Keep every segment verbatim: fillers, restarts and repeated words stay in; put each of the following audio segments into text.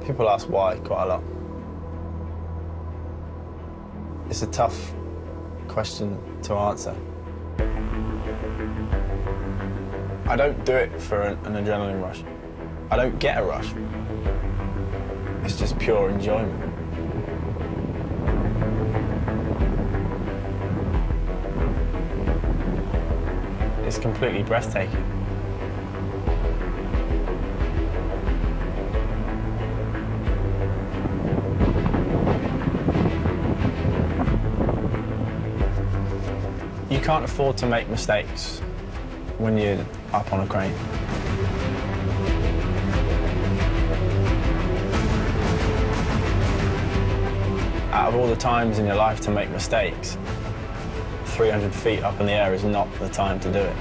People ask why quite a lot. It's a tough question to answer. I don't do it for an, an adrenaline rush. I don't get a rush. It's just pure enjoyment. It's completely breathtaking. You can't afford to make mistakes when you're up on a crane. Out of all the times in your life to make mistakes, three hundred feet up in the air is not the time to do it.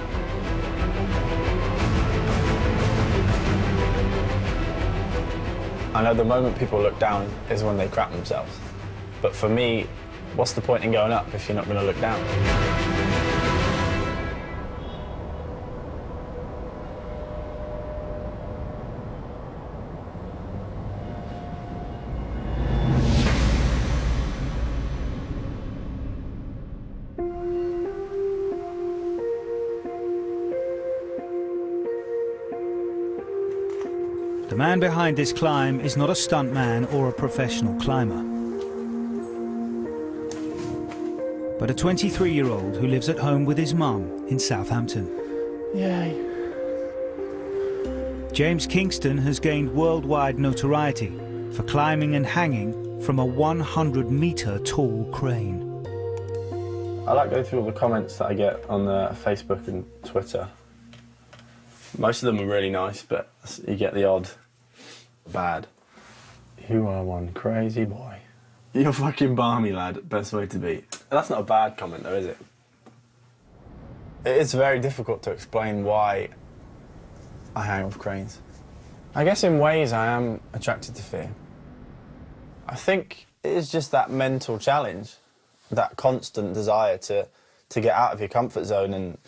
I know the moment people look down is when they crap themselves. But for me, what's the point in going up if you're not going to look down? The man behind this climb is not a stuntman or a professional climber, but a twenty-three-year-old who lives at home with his mum in Southampton. Yay. James Kingston has gained worldwide notoriety for climbing and hanging from a one hundred metre tall crane. I like going through all the comments that I get on uh, Facebook and Twitter. Most of them are really nice, but you get the odd bad. You are one crazy boy. You're fucking balmy, lad. Best way to be. That's not a bad comment, though, is it? It's very difficult to explain why I hang off cranes. I guess in ways I am attracted to fear. I think it is just that mental challenge, that constant desire to, to get out of your comfort zone and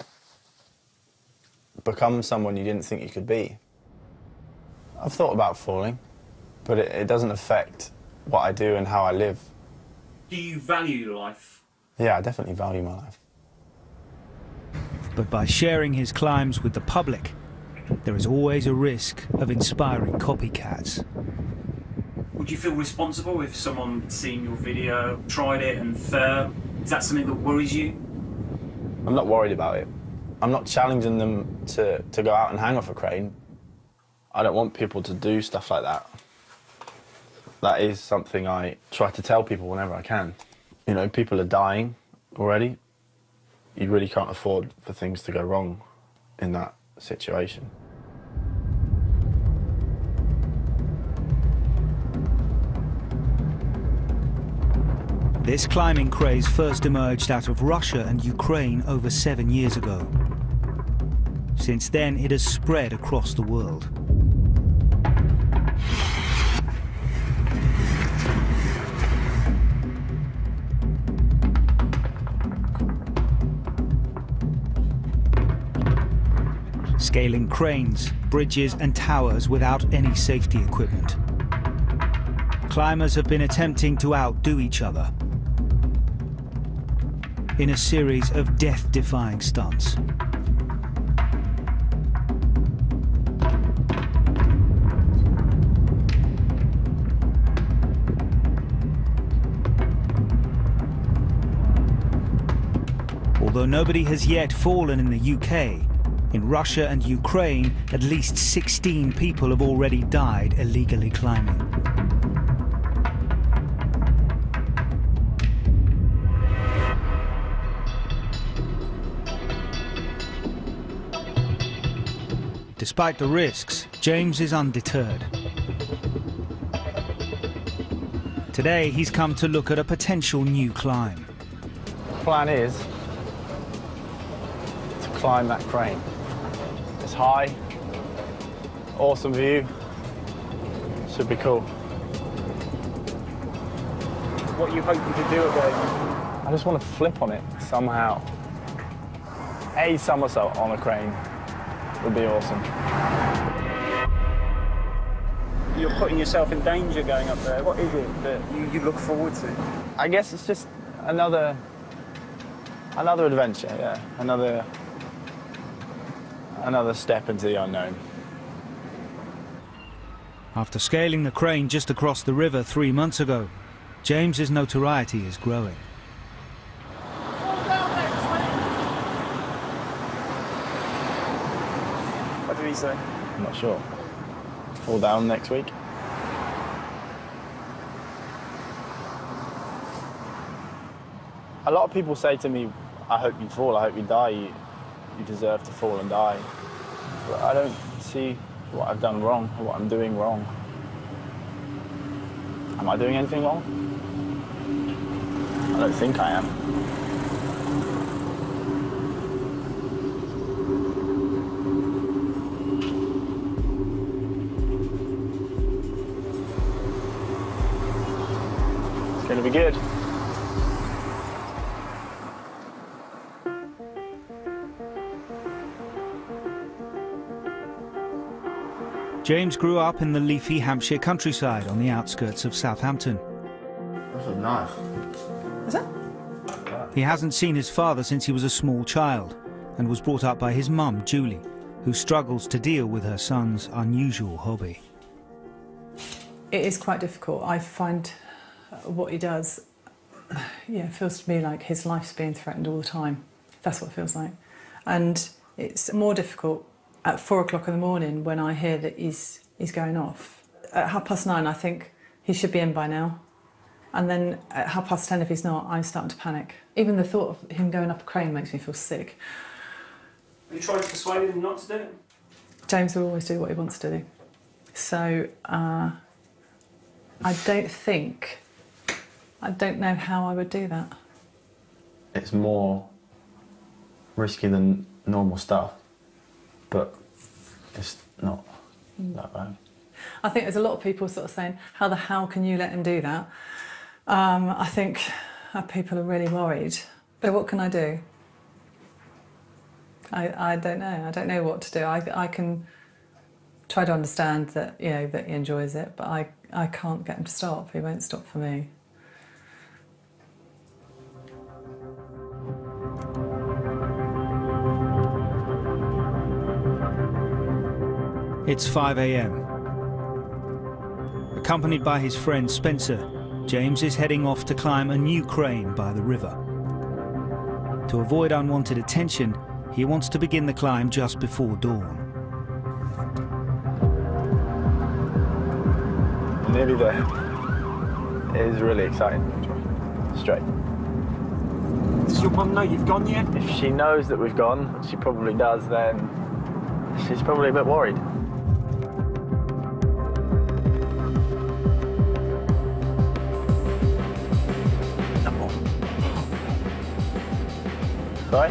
become someone you didn't think you could be. I've thought about falling, but it, it doesn't affect what I do and how I live. Do you value life? Yeah, I definitely value my life. But by sharing his climbs with the public, there is always a risk of inspiring copycats. Would you feel responsible if someone had seen your video, tried it and failed? Is that something that worries you? I'm not worried about it. I'm not challenging them to, to go out and hang off a crane. I don't want people to do stuff like that. That is something I try to tell people whenever I can. You know, people are dying already. You really can't afford for things to go wrong in that situation. This climbing craze first emerged out of Russia and Ukraine over seven years ago. Since then, it has spread across the world. Scaling cranes, bridges and towers without any safety equipment. Climbers have been attempting to outdo each other in a series of death-defying stunts. Although nobody has yet fallen in the U K, in Russia and Ukraine, at least sixteen people have already died illegally climbing. Despite the risks, James is undeterred. Today, he's come to look at a potential new climb. The plan is to climb that crane. It's high, awesome view, should be cool. What are you hoping to do again? I just want to flip on it somehow. A somersault on a crane would be awesome. you're putting yourself in danger going up there. What is it that you, you look forward to? I guess it's just another, another adventure, yeah. Another, another step into the unknown. After scaling the crane just across the river three months ago, James's notoriety is growing. What did he say? I'm not sure. Fall down next week. A lot of people say to me, I hope you fall, I hope you die, you, you deserve to fall and die. But I don't see what I've done wrong, or what I'm doing wrong. Am I doing anything wrong? I don't think I am. It's gonna be good. James grew up in the leafy Hampshire countryside on the outskirts of Southampton. That's a knife. Is that? He hasn't seen his father since he was a small child and was brought up by his mum, Julie, who struggles to deal with her son's unusual hobby. It is quite difficult. I find what he does, yeah, it feels to me like his life's being threatened all the time. That's what it feels like. And it's more difficult at four o'clock in the morning when I hear that he's, he's going off. At half past nine, I think he should be in by now. And then at half past ten, if he's not, I'm starting to panic. Even the thought of him going up a crane makes me feel sick. Have you tried to persuade him not to do it? James will always do what he wants to do. So, uh, I don't think, I don't know how I would do that. It's more risky than normal stuff, but it's not that bad. I think there's a lot of people sort of saying, how the hell can you let him do that? Um, I think uh, people are really worried. But what can I do? I, I don't know. I don't know what to do. I, I can try to understand that, you know, that he enjoys it, but I, I can't get him to stop. He won't stop for me. It's five a m Accompanied by his friend Spencer, James is heading off to climb a new crane by the river. To avoid unwanted attention, he wants to begin the climb just before dawn. Nearly there. It is really exciting. Straight. Does your mum know you've gone yet? If she knows that we've gone, which she probably does, then she's probably a bit worried. Sorry?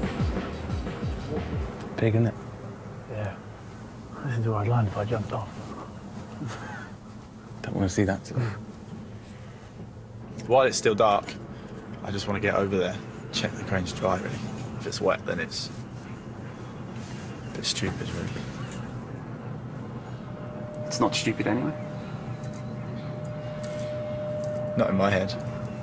Big, isn't it? Yeah. This is where I'd land if I jumped off. Don't want to see that. While it's still dark, I just want to get over there, check the crane's dry, really. If it's wet, then it's a bit stupid, really. It's not stupid anyway. Not in my head.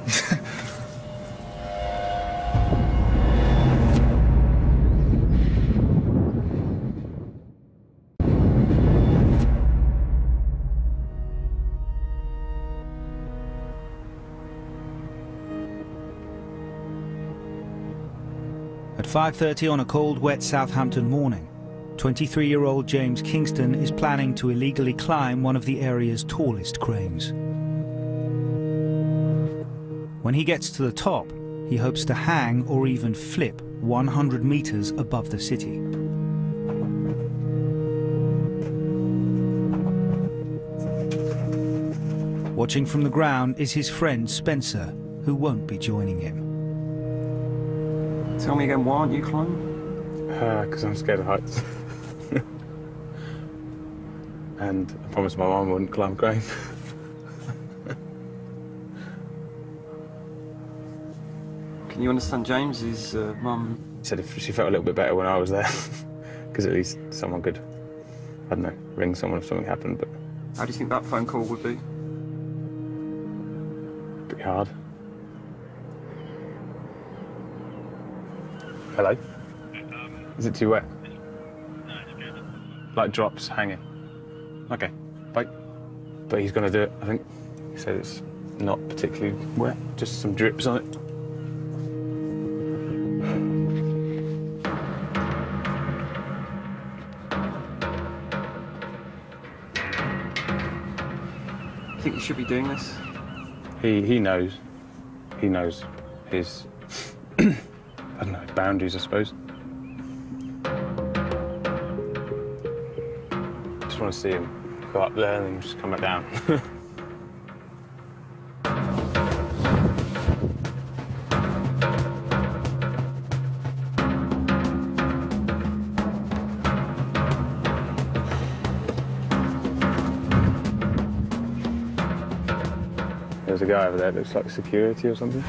At five thirty on a cold, wet Southampton morning, twenty-three-year-old James Kingston is planning to illegally climb one of the area's tallest cranes. When he gets to the top, he hopes to hang or even flip one hundred meters above the city. Watching from the ground is his friend Spencer, who won't be joining him. Tell me again, why aren't you climbing? Because uh, I'm scared of heights. And I promised my mum I wouldn't climb a crane. Can you understand James's uh, mum? Said if she felt a little bit better when I was there, because at least someone could, I don't know, ring someone if something happened. But How do you think that phone call would be? Pretty hard. Hello? Is it too wet? Like drops hanging. Okay, bye. But he's gonna do it, I think. He said it's not particularly wet, just some drips on it. I think you should be doing this. He he knows. He knows his I don't know, boundaries, I suppose. Just want to see him go up there and then just come back down. There's a guy over there that looks like security or something.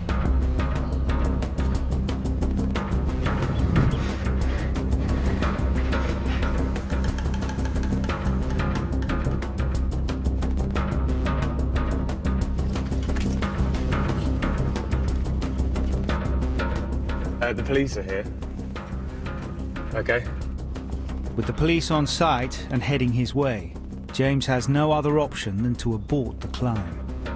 Uh, the police are here. Okay. With the police on site and heading his way, James has no other option than to abort the climb.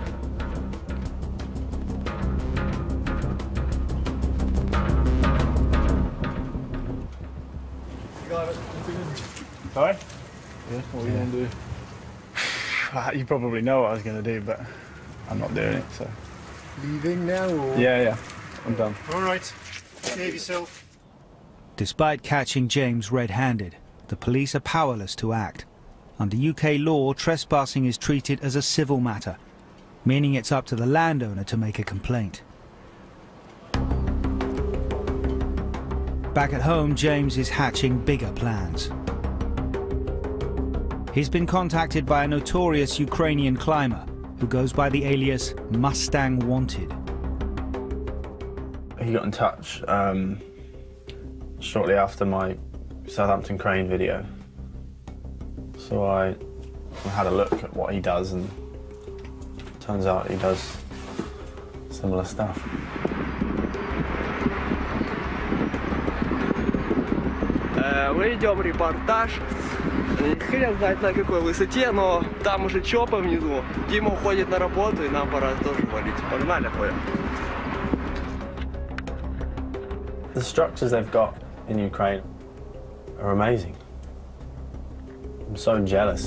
Sorry? Yeah, what are you going to do? You probably know what I was going to do, but I'm not doing it, so... Leaving now, or...? Yeah, yeah, I'm done. All right, behave yourself. Despite catching James red-handed, the police are powerless to act. Under U K law, trespassing is treated as a civil matter, meaning it's up to the landowner to make a complaint. Back at home, James is hatching bigger plans. He's been contacted by a notorious Ukrainian climber who goes by the alias Mustang Wanted. He got in touch um, shortly after my Southampton crane video. So I had a look at what he does, and turns out he does similar stuff. Мы идем репортаж. Хрен знает на какой высоте, но там уже чопа внизу. Дима уходит на работу, и нам пора тоже валить. Погнали, ходим. The structures they've got in Ukraine are amazing. I'm so jealous.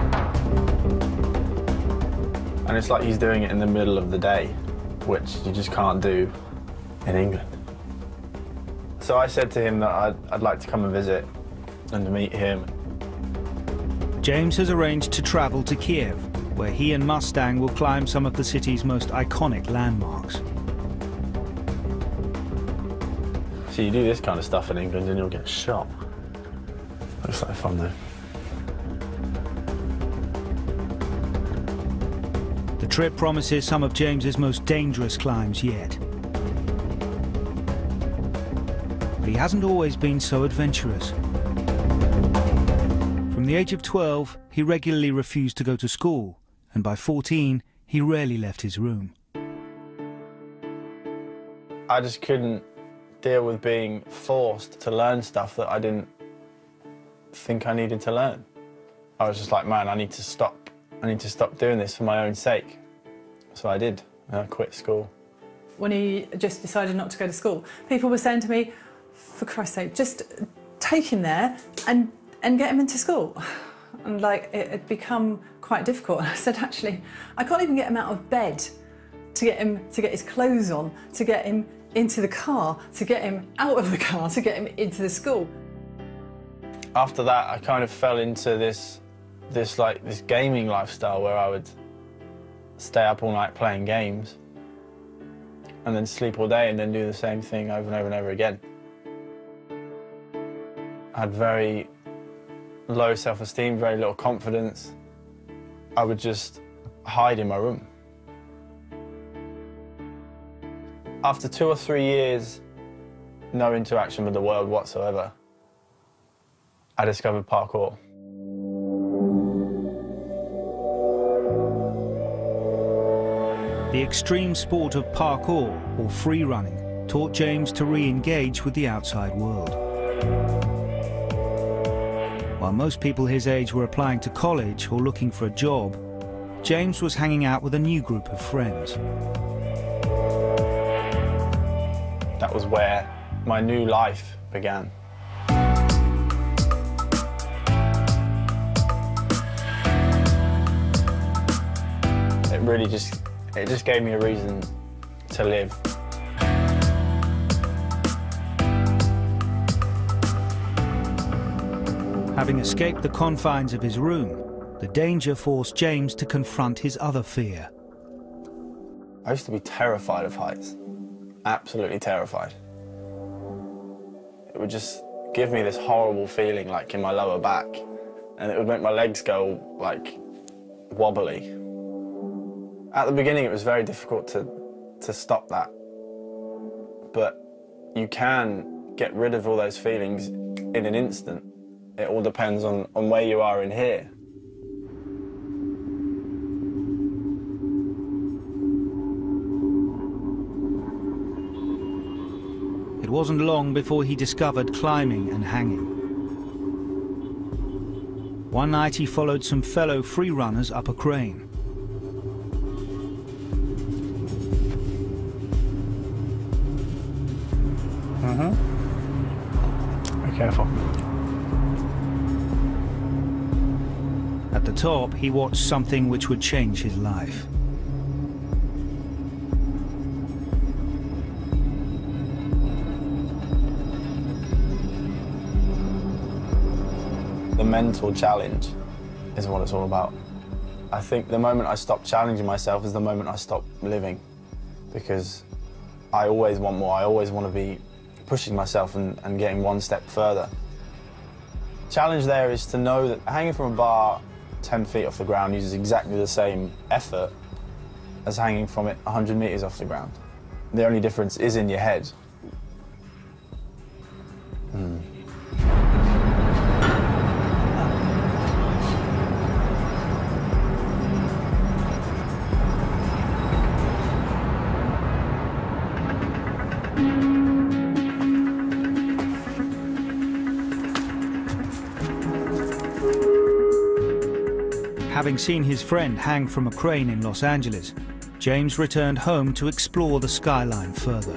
And it's like he's doing it in the middle of the day, which you just can't do in England. So I said to him that I'd, I'd like to come and visit and to meet him. James has arranged to travel to Kiev, where he and Mustang will climb some of the city's most iconic landmarks. So you do this kind of stuff in England and you'll get shot. Looks like fun though. The trip promises some of James's most dangerous climbs yet. But he hasn't always been so adventurous. From the age of twelve, he regularly refused to go to school, and by fourteen, he rarely left his room. I just couldn't deal with being forced to learn stuff that I didn't think I needed to learn. I was just like, man, I need to stop. I need to stop doing this for my own sake. So I did. I quit school. When he just decided not to go to school, people were saying to me, for Christ's sake, just take him there and, and get him into school. And like, it had become quite difficult. I said, actually, I can't even get him out of bed to get him to get his clothes on, to get him into the car, to get him out of the car, to get him into the school. After that, I kind of fell into this, this like this gaming lifestyle where I would stay up all night playing games and then sleep all day and then do the same thing over and over and over again. I had very low self-esteem, very little confidence. I would just hide in my room. After two or three years, no interaction with the world whatsoever, I discovered parkour. The extreme sport of parkour, or free running, taught James to re-engage with the outside world. While most people his age were applying to college or looking for a job, James was hanging out with a new group of friends. That was where my new life began. It really just, it just gave me a reason to live. Having escaped the confines of his room, the danger forced James to confront his other fear. I used to be terrified of heights, absolutely terrified. It would just give me this horrible feeling like in my lower back, and it would make my legs go like wobbly. At the beginning it was very difficult to, to stop that, but you can get rid of all those feelings in an instant. It all depends on, on where you are in here. It wasn't long before he discovered climbing and hanging. One night he followed some fellow free runners up a crane. Mm-hmm. Be careful. At the top, he watched something which would change his life. The mental challenge is what it's all about. I think the moment I stop challenging myself is the moment I stop living, because I always want more. I always want to be pushing myself and, and getting one step further. Challenge there is to know that hanging from a bar ten feet off the ground uses exactly the same effort as hanging from it one hundred meters off the ground. The only difference is in your head. Hmm. Having seen his friend hang from a crane in Los Angeles, James returned home to explore the skyline further.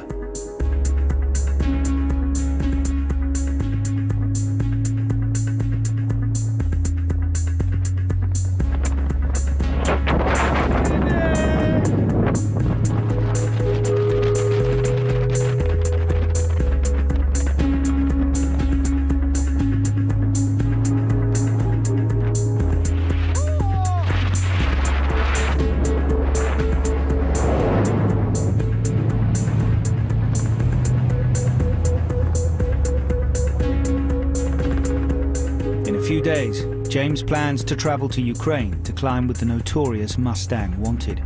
Days, James plans to travel to Ukraine to climb with the notorious Mustang Wanted.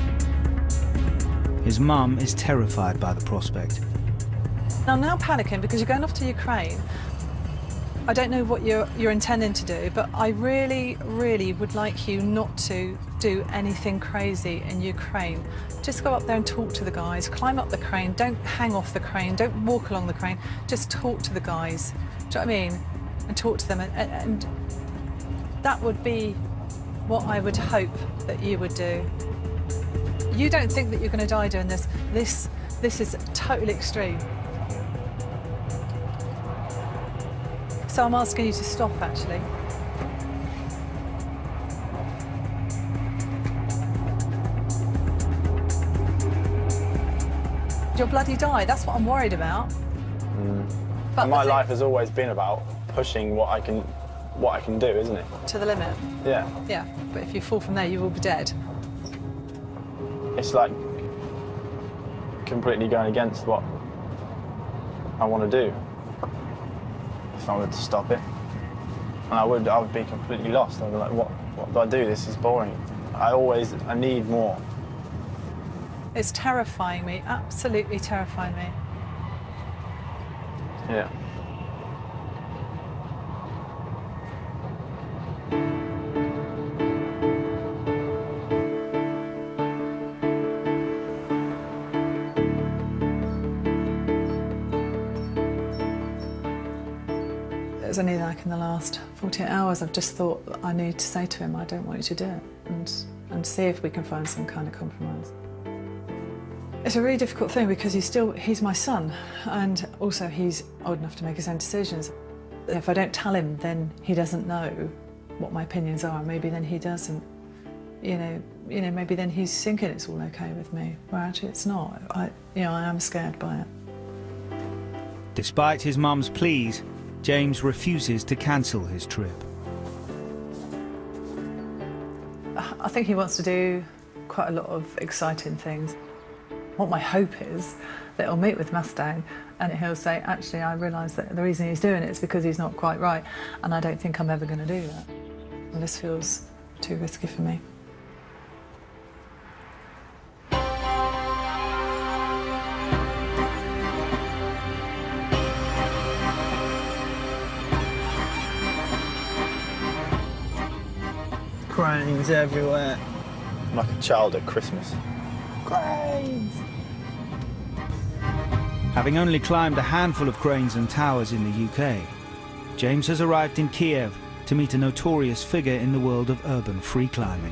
His mum is terrified by the prospect. I'm now panicking because you're going off to Ukraine. I don't know what you're, you're intending to do, but I really, really would like you not to do anything crazy in Ukraine. Just go up there and talk to the guys, climb up the crane, don't hang off the crane, don't walk along the crane, just talk to the guys. Do you know what I mean? And talk to them, and, and that would be what I would hope that you would do. You don't think that you're going to die doing this. This, this is totally extreme. So I'm asking you to stop, actually. You'll bloody die. That's what I'm worried about. Mm. But and my thing, life has always been about pushing what I can, what I can do, isn't it? To the limit. Yeah. Yeah, but if you fall from there, you will be dead. It's like completely going against what I want to do. If I were to stop it, and I would, I would be completely lost. I'd be like, what, what do I do? This is boring. I always, I need more. It's terrifying me, absolutely terrifying me. Yeah. It was only like in the last forty-eight hours I've just thought I need to say to him, I don't want you to do it, and, and see if we can find some kind of compromise. It's a really difficult thing because he's still, he's my son, and also he's old enough to make his own decisions. If I don't tell him, then he doesn't know what my opinions are. Maybe then he doesn't, you know, you know, maybe then he's thinking it's all okay with me, where actually it's not. I, you know, I am scared by it. Despite his mum's pleas, James refuses to cancel his trip. I think he wants to do quite a lot of exciting things. What my hope is that he'll meet with Mustang and he'll say, actually, I realise that the reason he's doing it is because he's not quite right, and I don't think I'm ever going to do that. And this feels too risky for me. Cranes everywhere. I'm like a child at Christmas. Cranes! Having only climbed a handful of cranes and towers in the U K, James has arrived in Kiev to meet a notorious figure in the world of urban free climbing.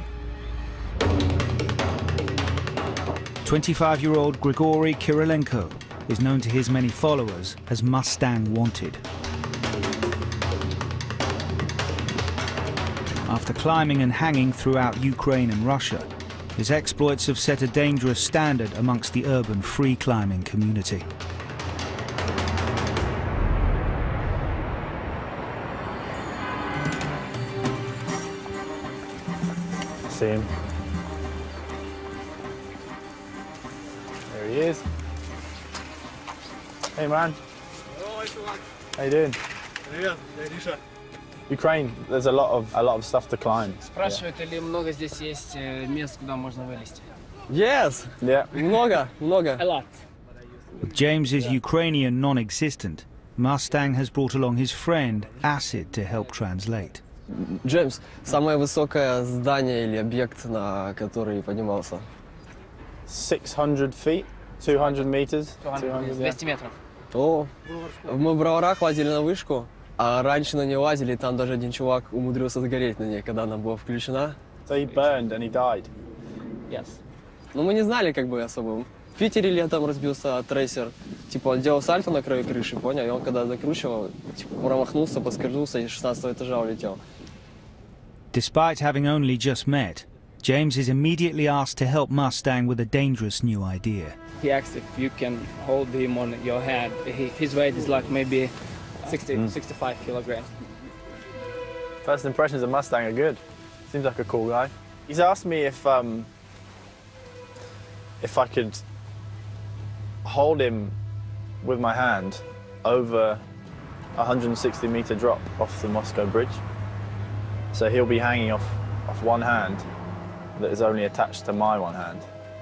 twenty-five-year-old Grigory Kirilenko is known to his many followers as Mustang Wanted. After climbing and hanging throughout Ukraine and Russia, his exploits have set a dangerous standard amongst the urban free climbing community. See him. There he is. Hey man. How you doing? Ukraine, there's a lot of a lot of stuff to climb. Спрашивают, ли много здесь есть мест, куда можно вылезти? Yes! Yeah. Много, много. A lot. With James's Ukrainian non-existent, Mustang has brought along his friend Acid to help translate. Джеймс, самое высокое здание или объект, на который поднимался? six hundred feet, two hundred meters. двести метров. О, мы в Броварах лазили на вышку, а раньше на нее лазили, там даже один чувак умудрился сгореть на ней, когда она была включена. So he burned and he died. Yes. Ну мы не знали как бы особо. В Питере летом разбился трейсер. Типа он делал сальто на краю крыши, понял? И он когда закручивал, типа промахнулся, поскользнулся и с шестнадцатого этажа улетел. Despite having only just met, James is immediately asked to help Mustang with a dangerous new idea. He asks if you can hold him on your hand. He, his weight is like maybe sixty, mm. sixty-five kilograms. First impressions of Mustang are good. Seems like a cool guy. He's asked me if um, if I could hold him with my hand over a one hundred sixty meter drop off the Moscow Bridge. So he'll be hanging off, off one hand that is only attached to my one hand.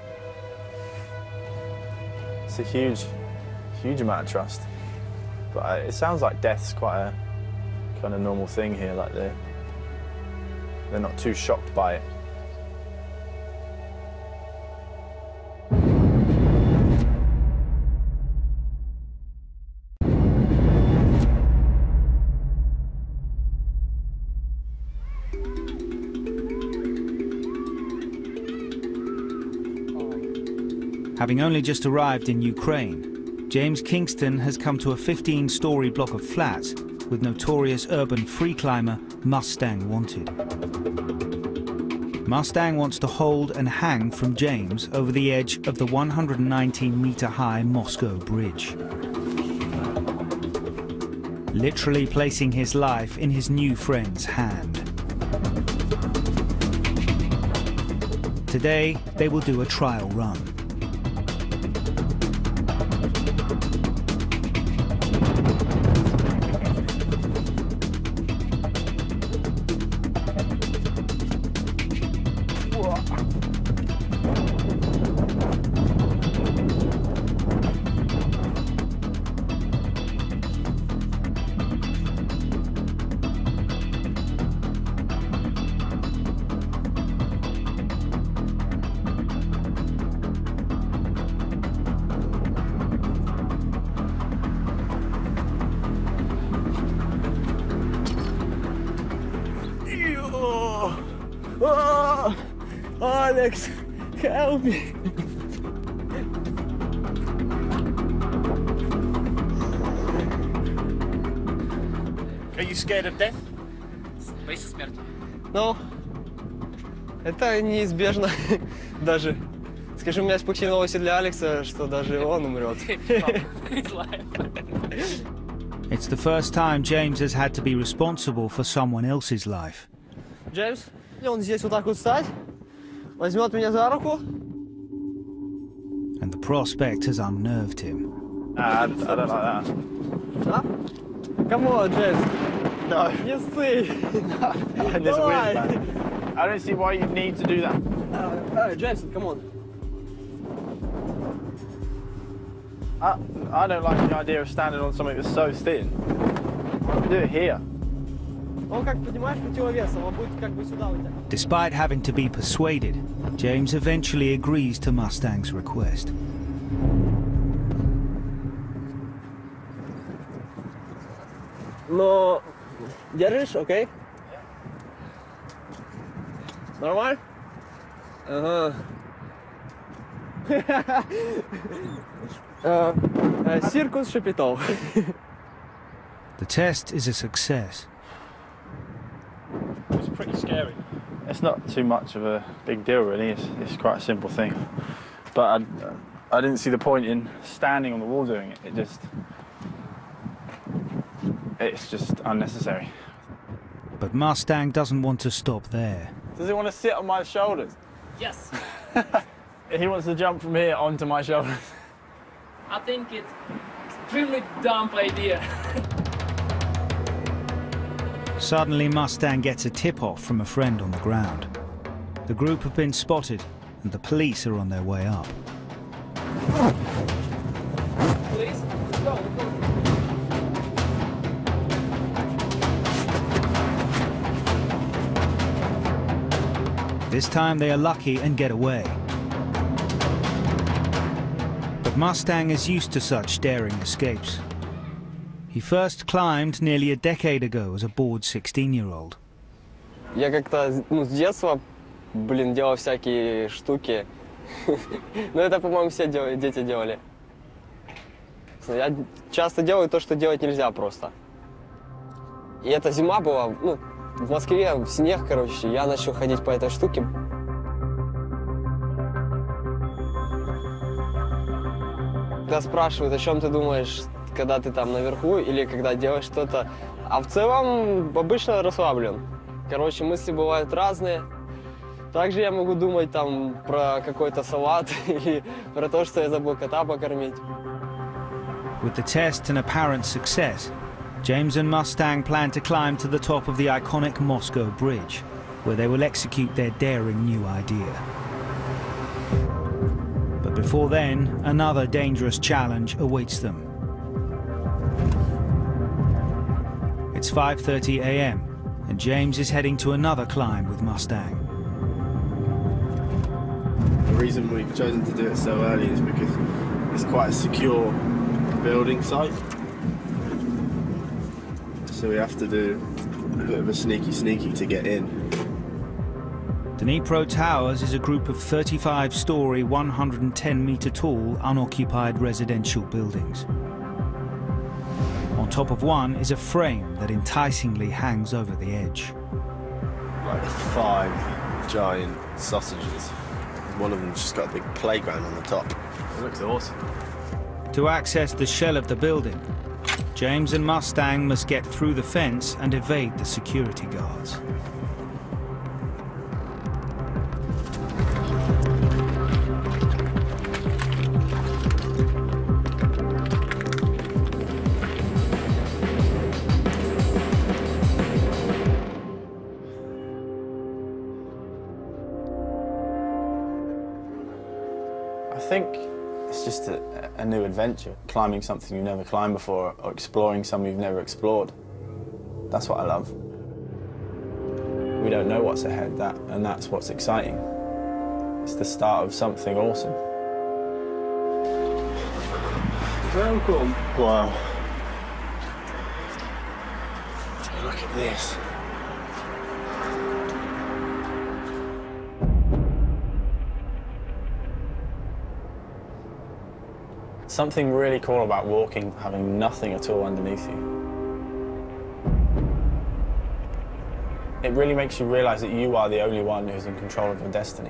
It's a huge, huge amount of trust. But I, it sounds like death's quite a kind of normal thing here, like they're, they're not too shocked by it. Having only just arrived in Ukraine, James Kingston has come to a fifteen-story block of flats with notorious urban free climber Mustang Wanted. Mustang wants to hold and hang from James over the edge of the one hundred nineteen meter high Moscow Bridge, literally placing his life in his new friend's hand. Today, they will do a trial run. Alex, help me. Are you scared of death? Боишься смерти? Ну, это неизбежно даже. Скажи, у меня есть плохие новости для Алекса, что даже он умрет. It's the first time James has had to be responsible for someone else's life. Джеймс, он здесь вот так вот встать, возьмет меня за руку. And the prospect has unnerved him. Nah, I, I don't like that. А? Come on, James. No. Не ссы. And this wind, man. I don't see why you need to do that. Uh, James, come on. I, I don't like the idea of standing on something that's so thin. Do it here. Он как, понимаешь, противовесом, он будет как бы сюда вытягивать. Despite having to be persuaded, James eventually agrees to Mustang's request. Но держишь, окей? Нормально? Ага. Circus Chapiteau. The test is a success. It's pretty scary. It's not too much of a big deal, really. It's, it's quite a simple thing. But I, I didn't see the point in standing on the wall doing it. It just... It's just unnecessary. But Mustang doesn't want to stop there. Does he want to sit on my shoulders? Yes. He wants to jump from here onto my shoulders. I think it's extremely dumb idea. Suddenly, Mustang gets a tip-off from a friend on the ground. The group have been spotted, and the police are on their way up. Please, go, go. This time they are lucky and get away. But Mustang is used to such daring escapes. He first climbed nearly a decade ago as a bored sixteen-year-old. Я как-то, ну, с детства, блин, делал всякие штуки. Ну, это, по-моему, все дети делали. Я часто делаю то, что делать нельзя просто. И эта зима была, ну, в Москве, в снег, короче, я начал ходить по этой штуке. Когда спрашивают, о чем ты думаешь, когда ты там наверху или когда делаешь что-то, а в целом обычно расслаблен. Короче, мысли бывают разные. Также я могу думать там про какой-то салат или про то, что я забыл кота покормить. With the test an apparent success, James and Mustang plan to climb to the top of the iconic Moscow Bridge, where they will execute their daring new idea. But before then, another dangerous challenge awaits them. It's five thirty a m, and James is heading to another climb with Mustang. The reason we've chosen to do it so early is because it's quite a secure building site. So we have to do a bit of a sneaky sneaky to get in. Dnipro Towers is a group of thirty-five story, one hundred ten metre tall, unoccupied residential buildings. On top of one is a frame that enticingly hangs over the edge. Like five giant sausages. One of them's just got a big playground on the top. It looks awesome. To access the shell of the building, James and Mustang must get through the fence and evade the security guards. I think it's just a, a new adventure, climbing something you've never climbed before or exploring something you've never explored. That's what I love. We don't know what's ahead, that, and that's what's exciting. It's the start of something awesome. Welcome. Wow. Look at this. something really cool about walking, having nothing at all underneath you. It really makes you realise that you are the only one who's in control of your destiny.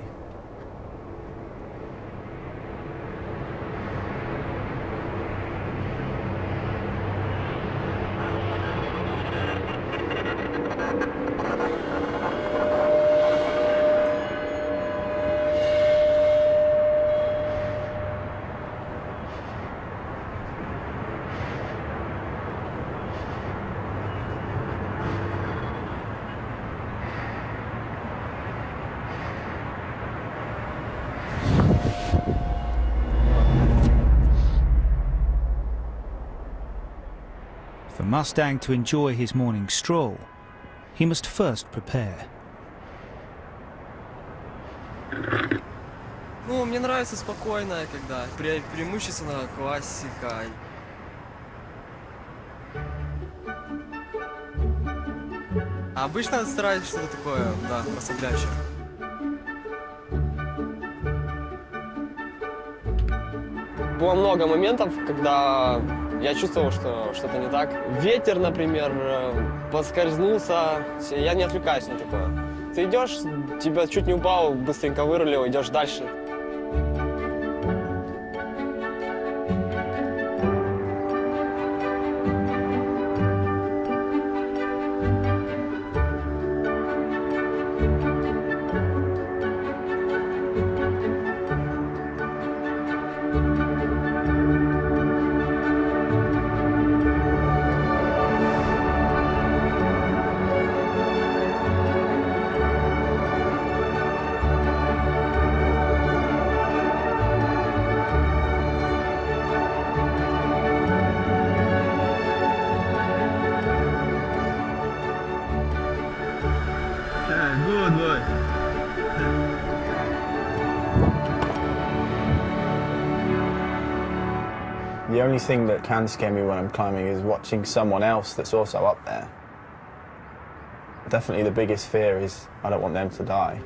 For Mustang to enjoy his morning stroll, he must first prepare. Ну, мне нравится спокойная, когда пре преимущественно классика. А обычно стараюсь что-то такое, да, расслабляющее. Было много моментов, когда я чувствовал, что что-то не так. Ветер, например, поскользнулся, я не отвлекаюсь на такое. Ты идешь, тебя чуть не упал, быстренько вырулил, идешь дальше. The only thing that can scare me when I'm climbing is watching someone else that's also up there. Definitely the biggest fear is I don't want them to die.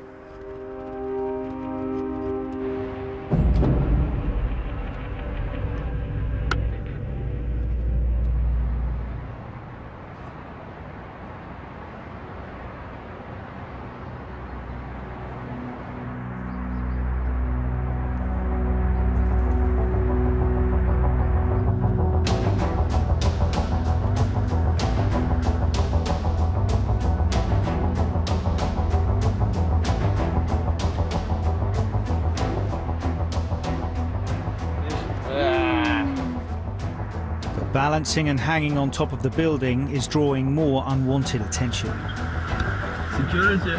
Balancing and hanging on top of the building is drawing more unwanted attention. Security.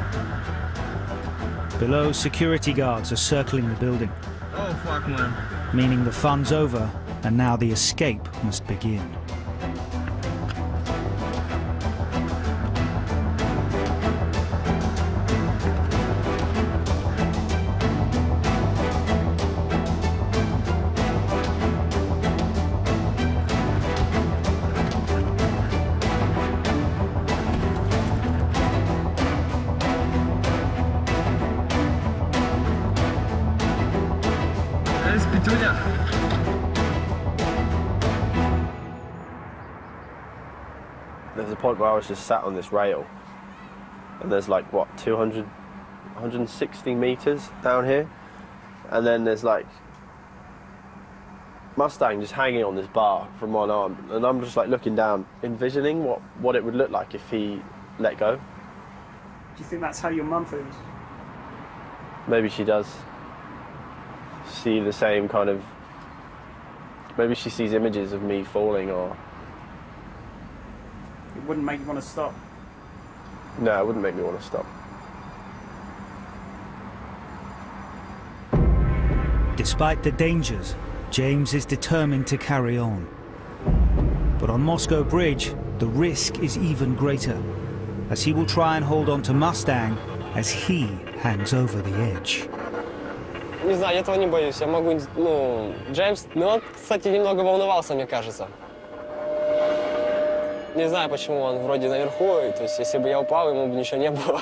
Below, security guards are circling the building. Oh, fuck, man. Meaning the fun's over, and now the escape must begin. There's a point where I was just sat on this rail, and there's like, what, two hundred, one hundred sixty meters down here, and then there's like Mustang just hanging on this bar from one arm, and I'm just like looking down, envisioning what, what it would look like if he let go. Do you think that's how your mum feels? Maybe she does see the same kind of, maybe she sees images of me falling, or... It wouldn't make you want to stop? No, it wouldn't make me want to stop. Despite the dangers, James is determined to carry on. But on Moscow Bridge, the risk is even greater, as he will try and hold on to Mustang as he hangs over the edge. Не знаю, я этого не боюсь. Я могу, ну, Джеймс, ну он, кстати, немного волновался, мне кажется. Не знаю, почему он вроде наверху, то есть если бы я упал, ему бы ничего не было.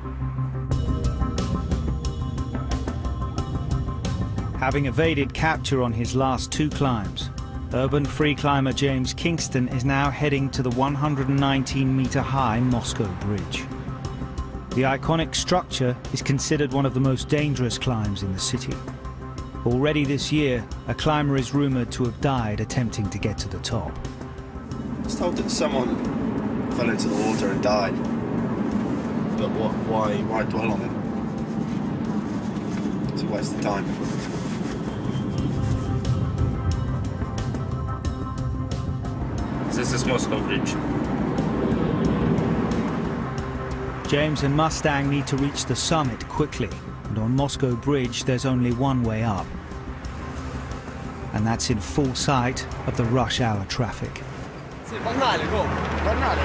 Having evaded capture on his last two climbs, urban free climber James Kingston is now heading to the one hundred nineteen meter high Moscow Bridge. The iconic structure is considered one of the most dangerous climbs in the city. Already this year, a climber is rumored to have died attempting to get to the top. I was told that someone fell into the water and died. But what, why, why dwell on it? It's a waste of time. This is Moscow Bridge. James and Mustang need to reach the summit quickly, and on Moscow Bridge there's only one way up. And that's in full sight of the rush hour traffic. Погнали, go! Погнали!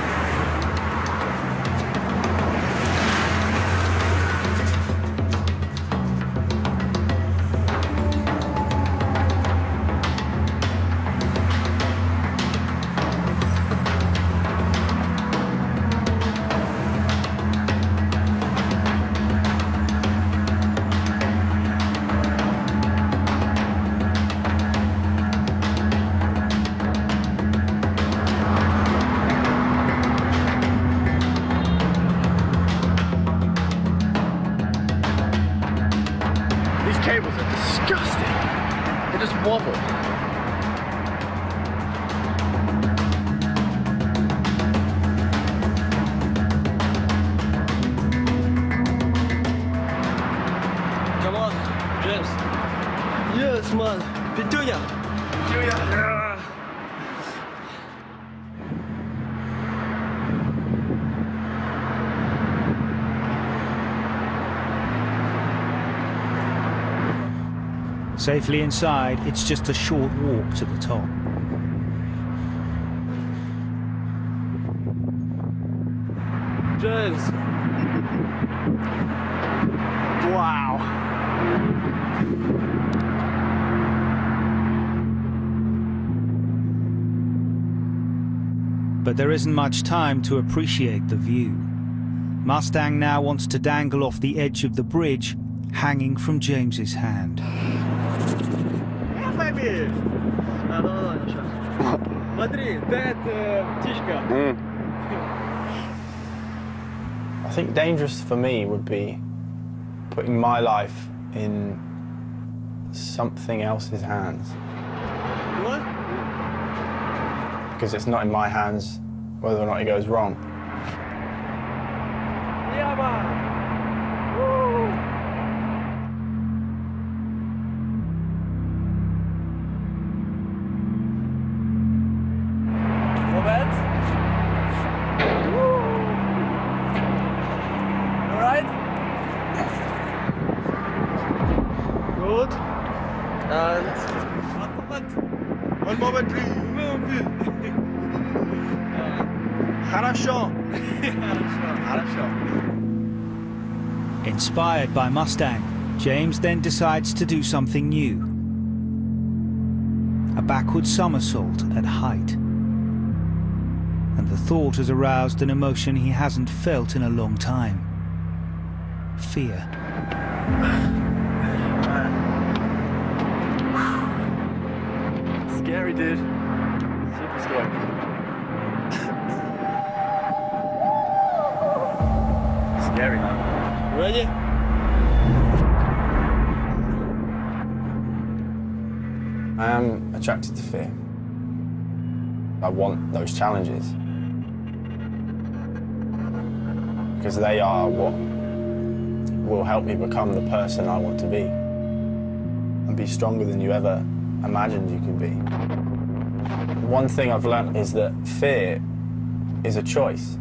Cables are disgusting. They just wobble. Come on, James. Yes, man. Петюня. Петюня. Safely inside, it's just a short walk to the top. James. Wow. But there isn't much time to appreciate the view. Mustang now wants to dangle off the edge of the bridge, hanging from James's hand. Baby! Смотри, это птичка. I think dangerous for me would be putting my life in something else's hands. What? Because it's not in my hands whether or not it goes wrong. Yeah, man. Woo. Moment. Woo. All right. Good. And one moment. One moment, please. Хорошо. Хорошо. Inspired by Mustang, James then decides to do something new. A backward somersault at height. And the thought has aroused an emotion he hasn't felt in a long time. Fear. Scary, dude. Super scary. Scary, man. Ready? I am attracted to fear. I want those challenges. Because they are what will help me become the person I want to be. And be stronger than you ever imagined you could be. One thing I've learned is that fear is a choice.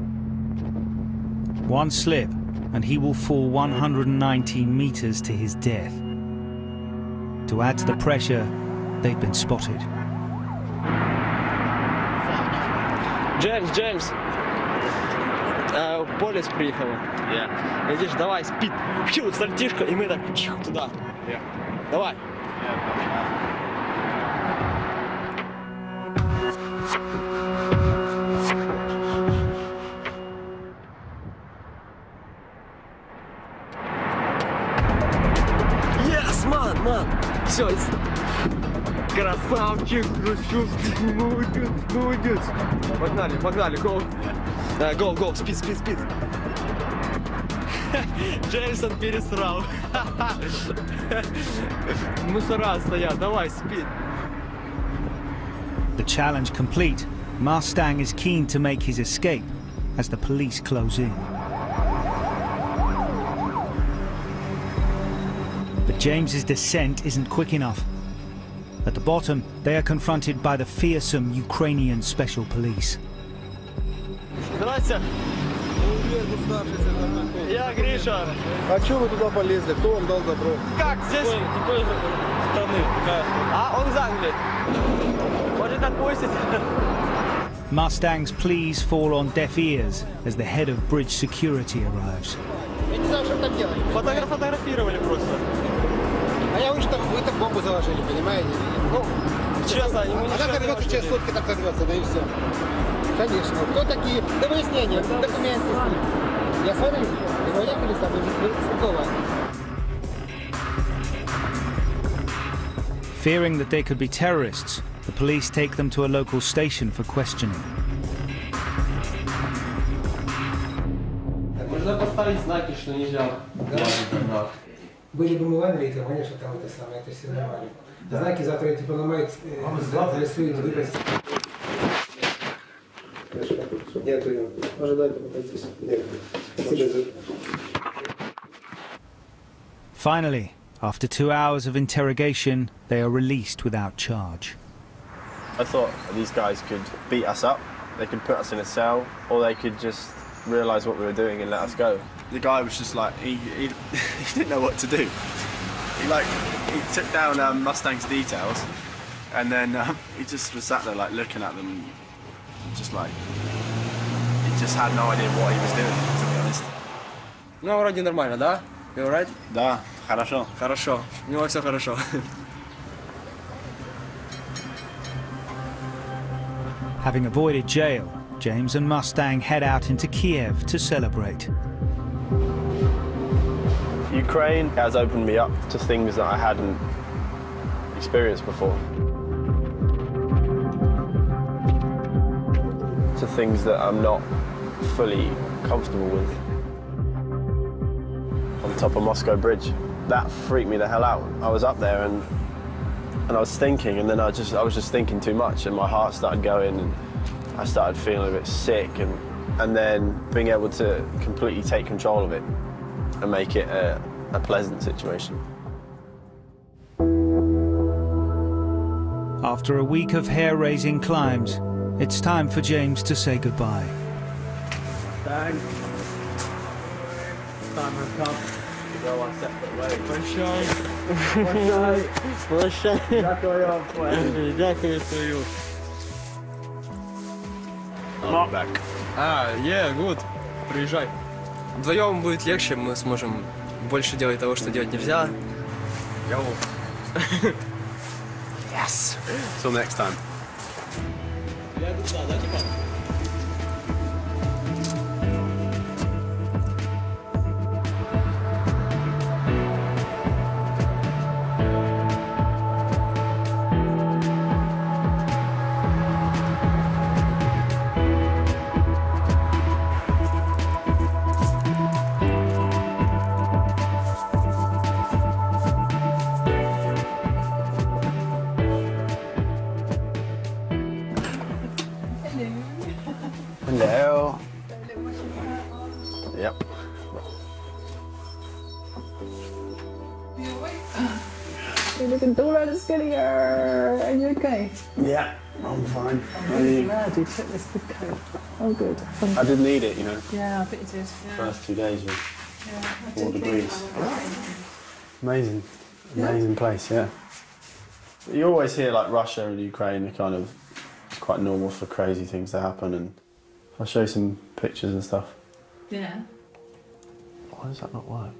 One slip, and he will fall one hundred nineteen meters to his death. To add to the pressure, they've been spotted. Джеймс, Джеймс. Э, Полис приехал. Yeah. Видишь, давай, спид. Пью, стартишка, и мы так чих, туда. Yeah. Давай. Красавчик, красавчик, молодец, молодец. Погнали, погнали, go. Да, go, go, speed, speed, speed. Джеймсон пересрал. Мусора стоят, давай, speed. The challenge complete, Mustang is keen to make his escape as the police close in. But James's descent isn't quick enough. At the bottom, they are confronted by the fearsome Ukrainian special police. Здравствуйте. Я Гриша. А что вы туда полезли? Кто вам дал добро? Как здесь? Какой страны? А, он из Англии. Может, отпустить? Mustang's pleas fall on deaf ears as the head of bridge security arrives. Я не знаю, что вы там делали. Фотограф фотографировали просто. А я вижу, там вы там бомбу заложили, понимаете? Ну, честно, ему ничего Она не взорвется важно. через сутки, так взорвется, да и все. Конечно. Кто такие? До выяснения. Документы с ним. Я смотрю, вы уехали с тобой, вы с какого? Fearing that they could be terrorists, the police take them to a local station for questioning. Можно поставить знаки, что нельзя. Да. Были бы мы в Англии, то, конечно, там это самое, это все нормально. Знаки завтра типа ломают, зарисуют, выбросят. Дякую. Ожидайте, покажитесь. Дякую. Finally, after two hours of interrogation, they are released without charge. I thought these guys could beat us up, they could put us in a cell, or they could just realise what we were doing and let us go. The guy was just like, he, he, he didn't know what to do. He like, he took down um, Mustang's details, and then um, he just was sat there like looking at them, just like, he just had no idea what he was doing, to be honest. Ну, вроде нормально, да? You alright? Да, хорошо. Хорошо. У него все хорошо. Having avoided jail, James and Mustang head out into Kiev to celebrate. Ukraine has opened me up to things that I hadn't experienced before. To things that I'm not fully comfortable with. On top of Moscow Bridge, that freaked me the hell out. I was up there and and I was thinking, and then I just I was just thinking too much, and my heart started going, and I started feeling a bit sick, and and then being able to completely take control of it and make it a, a pleasant situation. After a week of hair-raising climbs, it's time for James to say goodbye. Thanks. Time has come to go our separate ways. Прощай. Прощай. Прощай. Дякую. Дякую свою. I'll be back. А, yeah, good. Приезжай. Вдвоем будет легче, мы сможем больше делать того, что делать нельзя. Йоу. Yes. Till next time. Hello. Yep. You're looking taller and skinnier. Are you okay? Yeah, I'm fine. I'm really glad you took this big coat. Oh, good. I did need it, you know. Yeah, I bet you did. Yeah. First two days were Yeah, I four did degrees. think- Amazing, amazing place, yeah. You always hear like Russia and Ukraine are kind of, it's quite normal for crazy things to happen, and I'll show you some pictures and stuff. Yeah. Why does that not work?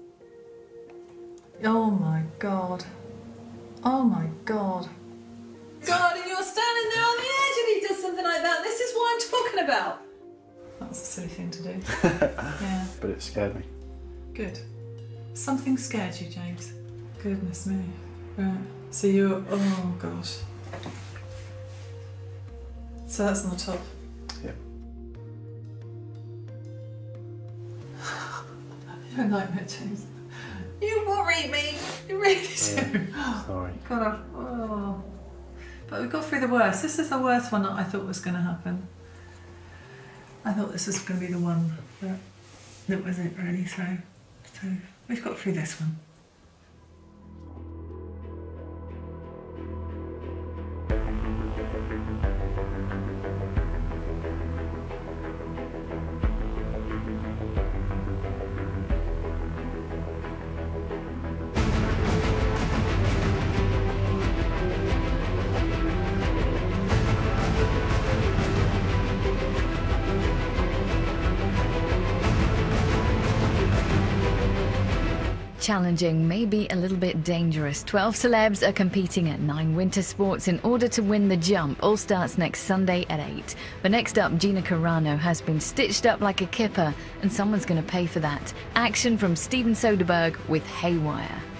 Oh my God. Oh my God. God, and you're standing there on the edge and he does something like that. This is what I'm talking about. That's a silly thing to do. Yeah. But it scared me. Good. Something scared you, James. Goodness me. Right. So you're, oh gosh. So that's on the top. Yeah. You're a nightmare, James. You worry me. You really do. Yeah. Sorry. God, I've, oh. But we got through the worst. This is the worst one that I thought was going to happen. I thought this was going to be the one, but that wasn't really. So, so we've got through this one. Challenging, maybe a little bit dangerous. twelve celebs are competing at nine winter sports in order to win the jump. All starts next Sunday at eight. But next up, Gina Carano has been stitched up like a kipper, and someone's going to pay for that. Action from Steven Soderbergh with Haywire.